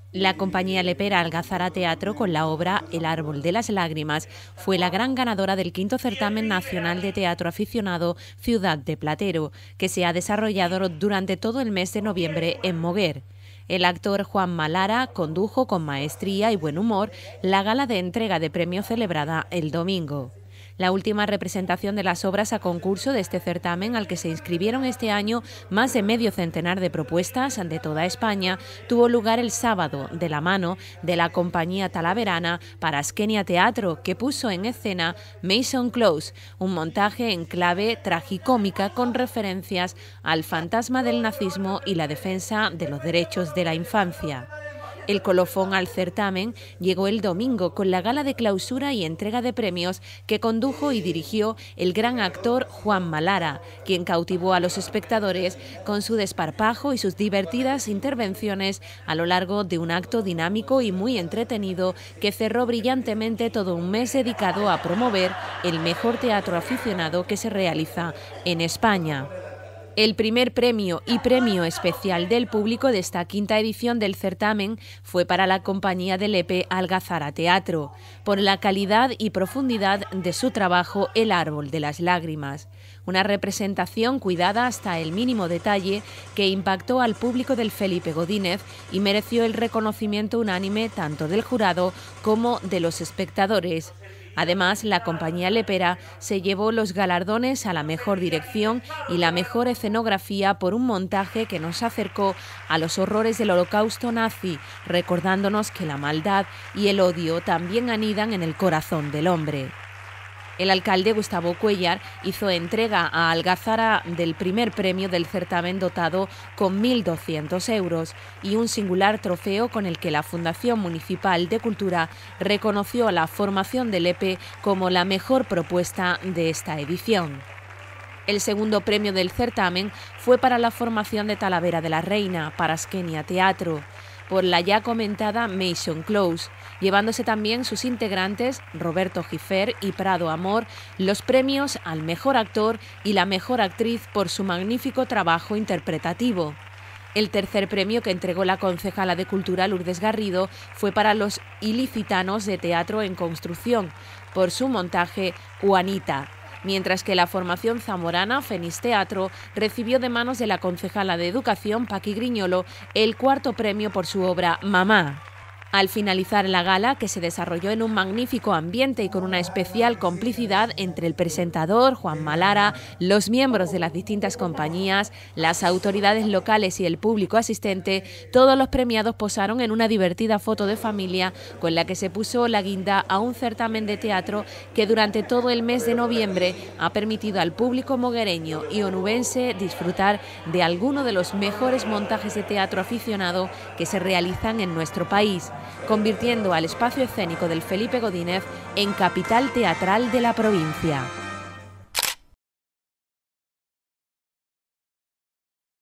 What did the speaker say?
La compañía lepera Algazara Teatro, con la obra El árbol de las lágrimas, fue la gran ganadora del quinto certamen nacional de teatro aficionado Ciudad de Platero, que se ha desarrollado durante todo el mes de noviembre en Moguer. El actor Juanma Lara condujo con maestría y buen humor la gala de entrega de premio celebrada el domingo. La última representación de las obras a concurso de este certamen, al que se inscribieron este año más de medio centenar de propuestas de toda España, tuvo lugar el sábado, de la mano de la compañía talaverana Parasquenia Teatro, que puso en escena Mason Close, un montaje en clave tragicómica con referencias al fantasma del nazismo y la defensa de los derechos de la infancia. El colofón al certamen llegó el domingo con la gala de clausura y entrega de premios que condujo y dirigió el gran actor Juanma Lara, quien cautivó a los espectadores con su desparpajo y sus divertidas intervenciones a lo largo de un acto dinámico y muy entretenido que cerró brillantemente todo un mes dedicado a promover el mejor teatro aficionado que se realiza en España. El primer premio y premio especial del público de esta quinta edición del certamen fue para la compañía de Lepe Algazara Teatro, por la calidad y profundidad de su trabajo El árbol de las lágrimas, una representación cuidada hasta el mínimo detalle que impactó al público del Felipe Godínez y mereció el reconocimiento unánime tanto del jurado como de los espectadores. Además, la compañía lepera se llevó los galardones a la mejor dirección y la mejor escenografía por un montaje que nos acercó a los horrores del Holocausto nazi, recordándonos que la maldad y el odio también anidan en el corazón del hombre. El alcalde Gustavo Cuéllar hizo entrega a Algazara del primer premio del certamen, dotado con 1.200 euros y un singular trofeo con el que la Fundación Municipal de Cultura reconoció a la formación de Lepe como la mejor propuesta de esta edición. El segundo premio del certamen fue para la formación de Talavera de la Reina, Parasquenia Teatro, por la ya comentada Mason Close, llevándose también sus integrantes, Roberto Gifer y Prado Amor, los premios al mejor actor y la mejor actriz por su magnífico trabajo interpretativo. El tercer premio, que entregó la concejala de Cultura Lourdes Garrido, fue para los ilicitanos de Teatro en Construcción, por su montaje Juanita, mientras que la formación zamorana Fenix Teatro recibió de manos de la concejala de Educación, Paqui Griñolo, el cuarto premio por su obra Mamá. Al finalizar la gala, que se desarrolló en un magnífico ambiente y con una especial complicidad entre el presentador, Juanma Lara, los miembros de las distintas compañías, las autoridades locales y el público asistente, todos los premiados posaron en una divertida foto de familia con la que se puso la guinda a un certamen de teatro que durante todo el mes de noviembre ha permitido al público moguereño y onubense disfrutar de alguno de los mejores montajes de teatro aficionado que se realizan en nuestro país, convirtiendo al espacio escénico del Felipe Godínez en capital teatral de la provincia.